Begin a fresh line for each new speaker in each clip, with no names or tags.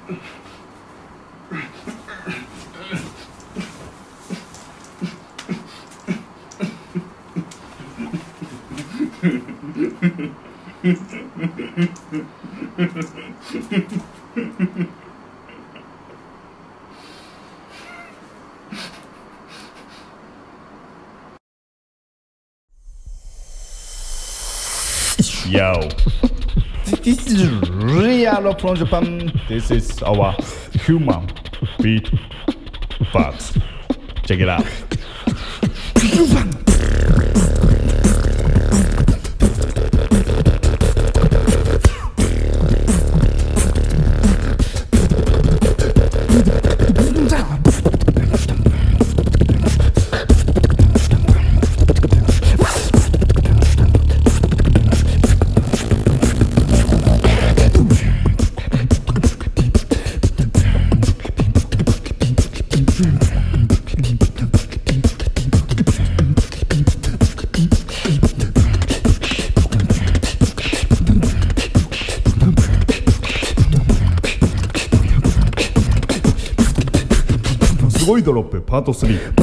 Yo, this is real from Japan. This is our human beat box. Check it out.すごいドロップパート3。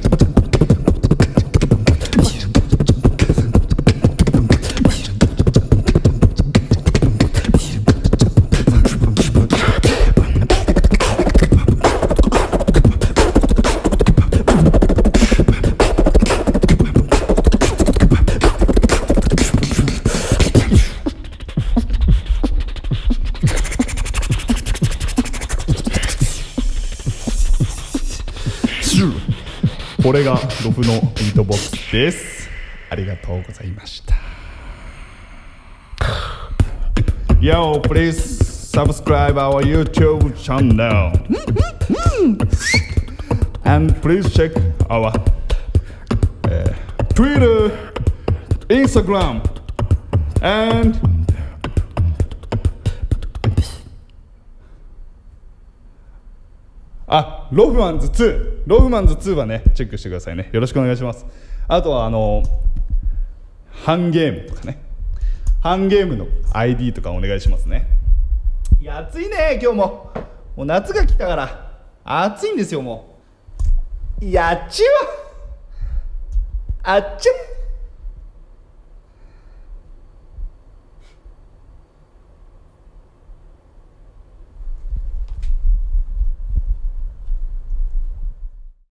これがロフのビートボックスです。ありがとうございました。Yo, please subscribe our YouTube channel and please check our Twitter, Instagram andロフマンズ2はねチェックしてくださいね。よろしくお願いします。あとはハンゲームとかね、ハンゲームの ID とかお願いしますね。いや暑いね今日もう夏が来たから暑いんですよ。もうやっちはあっちゃ